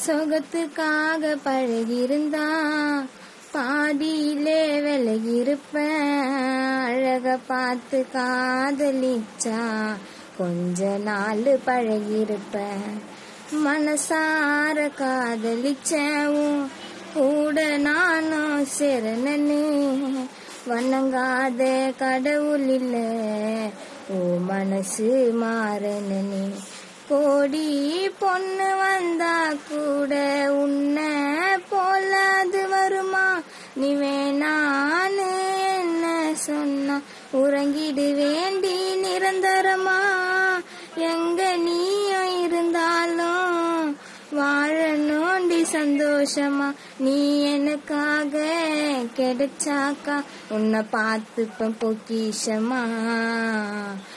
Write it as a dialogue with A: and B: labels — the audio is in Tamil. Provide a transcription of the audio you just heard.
A: சொகத்துக்காக பழகிருந்தா பாதியிலே விலகிருப்பேன். அழக பார்த்து காதலிச்சா கொஞ்ச நாள் பழகிருப்பேன். மனசார காதலிச்சவும் கூட நானும் சேரனே. வணங்காத கடவுள் இல்ல ஓ மனசு மாறனே. கோடி பொண்ணு வந்தா கூட உன்னை போல அது வருமா? நீ வேணான்னு என்ன சொன்னா உறங்கிடு வேண்டி நிரந்தரமா. எங்க நீயும் இருந்தாலும் வாழணுண்டி சந்தோஷமா. நீ எனக்காக கிடைச்சாக்கா உன்னை பார்த்துப்பேன் பொக்கிஷமா.